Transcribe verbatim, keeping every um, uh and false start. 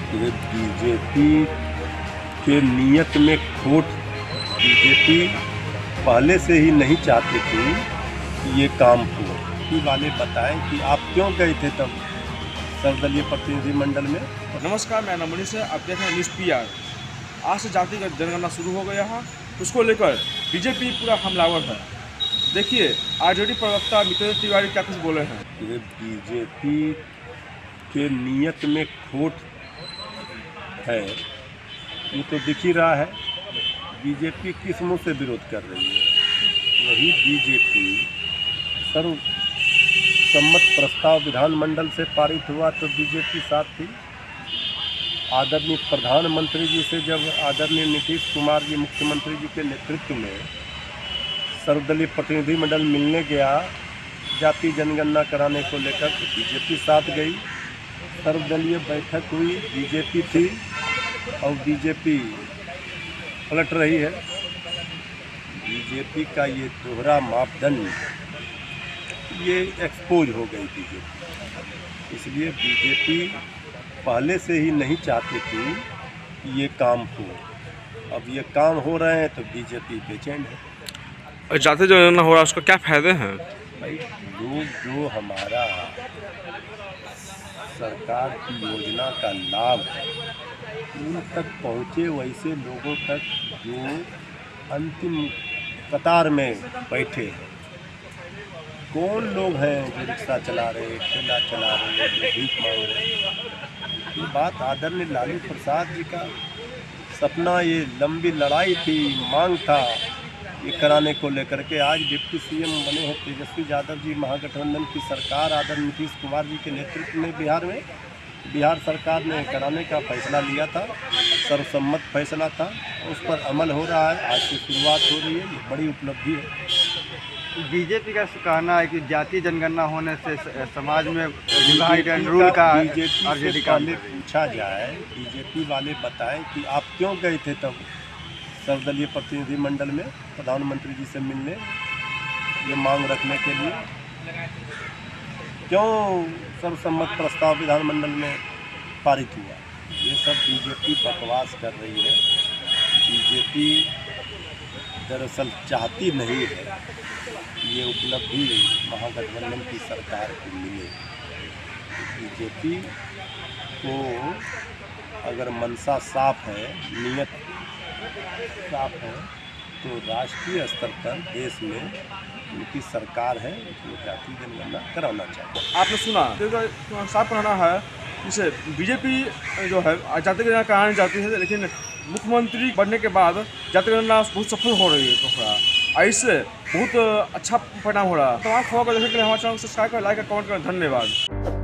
ये बीजेपी के नियत में खोट। बीजेपी पहले से ही नहीं चाहती थी कि ये काम हो। बीजेपी वाले बताएं कि आप क्यों गए थे तब सर्वदलीय प्रतिनिधिमंडल में। नमस्कार, मैं मनीष है। आप देख रहे हैं न्यूज़ पी आर। आज से जातिगत जनगणना शुरू हो गया है। उसको लेकर बीजेपी पूरा हमलावर है। देखिए आरजेडी प्रवक्ता मितेंद्र तिवारी क्या कुछ बोले हैं। ये बीजेपी के नियत में खोट है, ये तो दिख ही रहा है। बीजेपी किस मुंह से विरोध कर रही है? वही बीजेपी सर्वसम्मत प्रस्ताव विधानमंडल से पारित हुआ तो बीजेपी साथ थी। आदरणीय प्रधानमंत्री जी से जब आदरणीय नीतीश कुमार जी मुख्यमंत्री जी के नेतृत्व में सर्वदलीय प्रतिनिधिमंडल मिलने गया जाति जनगणना कराने को लेकर, तो बीजेपी साथ गई। सर्वदलीय बैठक हुई, बीजेपी थी और बीजेपी पलट रही है। बीजेपी का ये दोहरा मापदंड ये एक्सपोज हो गई बीजेपी। इसलिए बीजेपी पहले से ही नहीं चाहती थी कि ये काम हो। अब ये काम हो रहे हैं तो बीजेपी बेचैन है। और जाति जनगणना हो रहा है, उसका क्या फायदे हैं? भाई लोग जो हमारा सरकार की योजना का लाभ उन तक पहुँचे, वैसे लोगों तक जो अंतिम कतार में बैठे हैं। कौन लोग हैं जो रिक्शा चला रहे, ठेला चला रहे, जो भीख मांग रहे। ये बात आदरणीय लालू प्रसाद जी का सपना, ये लंबी लड़ाई थी, मांग था ये कराने को लेकर के। आज डिप्टी सीएम बने हैं तेजस्वी यादव जी, महागठबंधन की सरकार आदरणीय नीतीश कुमार जी के नेतृत्व में बिहार में बिहार सरकार ने कराने का फैसला लिया था। सर्वसम्मत फैसला था, उस पर अमल हो रहा है। आज से शुरुआत हो रही है, ये बड़ी उपलब्धि है। बीजेपी का कहना है कि जाति जनगणना होने से समाज में डिवाइड एंड रूल का बीजेपी से पहले पूछा जाए, बीजेपी वाले बताएं कि आप क्यों गए थे तब सर्वदलीय प्रतिनिधिमंडल में प्रधानमंत्री जी से मिलने, ये मांग रखने के लिए। क्यों सर्वसम्मत प्रस्ताव विधानमंडल में पारित हुआ? ये सब बीजेपी बकवास कर रही है। बीजेपी दरअसल चाहती नहीं है ये उपलब्धि महागठबंधन की सरकार को मिले। बीजेपी को अगर मनसा साफ है, नियत साफ है, तो राष्ट्रीय स्तर पर देश में उनकी सरकार है, उसमें जाति जनगणना कराना चाहिए। आपने सुना तो साफ कहना है, जैसे बीजेपी जो है जाति जनगणना कराने जाती है, लेकिन मुख्यमंत्री बनने के बाद जाति जनगणना बहुत सफल हो रही है। तो थोड़ा ऐसे बहुत अच्छा परिणाम हो रहा है। तमाम खबर को देखने के लिए हमारे चैनल को सब्सक्राइब करें, लाइक करें, कमेंट करें। धन्यवाद।